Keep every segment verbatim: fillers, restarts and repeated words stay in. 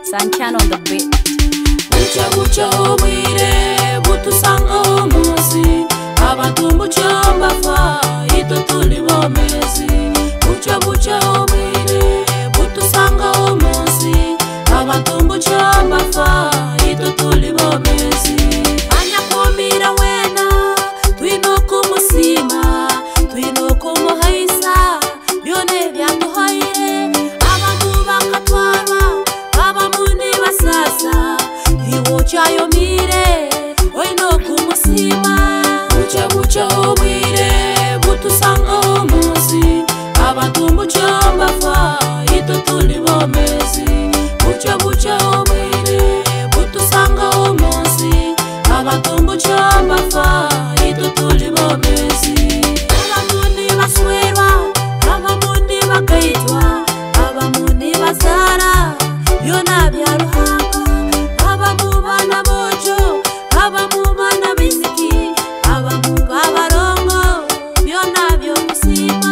Sankan on the beat. Bucha bucha obwire butusanga omunsi abantu muchamba fa ito tuli bomezi. Bucha bucha obwire butusanga omunsi abantu muchamba fa ito tuli bomezi. Anya komira wena twino kumusima twino kumuhaisa byone byatuhaire abantu bakatwara abamuni basasa iwo chayo mire oino kumusima. Bucha bucha obwire butusanga omunsi abantu muchamba fa ito tuli bomezi. Bucha bucha obwire butusanga omunsi abantu muchamba fa ito tuli bomezi. Abamuni baswerwa abamuni bakaitwa abamuni basara byona byaruhanga abamubana bojo abamubana bisiki abamubabarongo byona byo musima.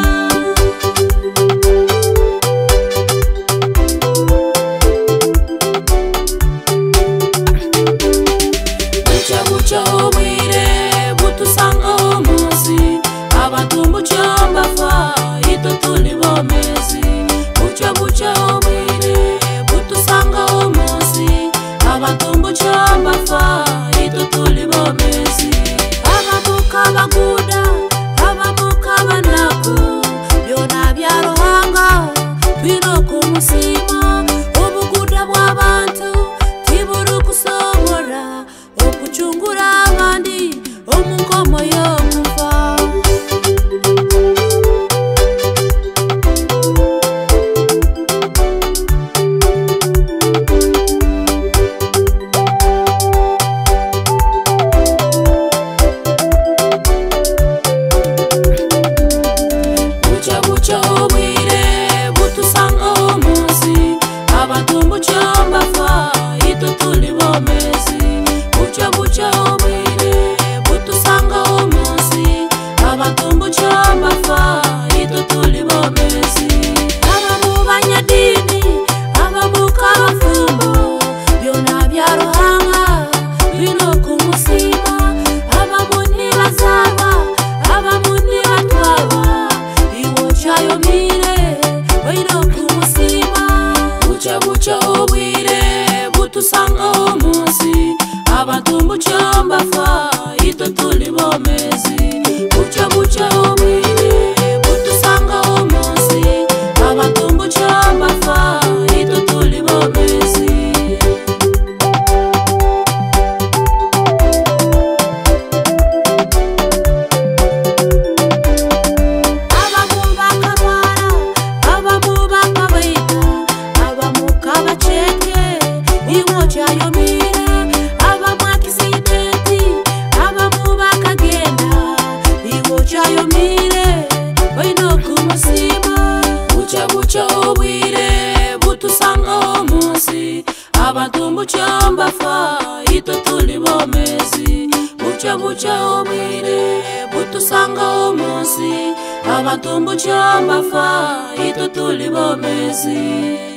Bucha bucha obwire butusanga omunsi abantu muchamba fa ito tuli bomezi. Bucha bucha obwire butusanga omunsi abantu muchamba fa ito tuli bomezi. Abamuka baguda abamuka banaku byona byaruhanga twino kumusima. Obuguda bw'abantu tiburu kusobora okuchungura abandi omunkomo yokufa. Bucha bucha obwire butusanga omunsi abantu muchamba fa ito tuli bomezi. Bucha bucha obwire butusanga omunsi abantu muchamba fa ito tuli bomezi. Abamubanyadini abamuka bafumbo byona byaruhanga bino kumusima. Abamuni bazaba abamuni batwaba iwo chayo mire bino kumusima. Bucha bucha obwire butusanga omunsi abantu muchamba fa ito tuli bomezi. Bucha bucha obwire butusanga omunsi abantu muchamba fa ito tuli bomezi. Abamubakabara abamubakabaita abamukabacheke iwo chayo mire abamwakisidenti abamubakagenda iwo chayo mire oino kumusima. Bucha bucha obwire butusanga omunsi abantu muchamba fa ito tuli bomezi. Bucha bucha obwire butusanga omunsi abantu muchamba fa ito tuli bomezi.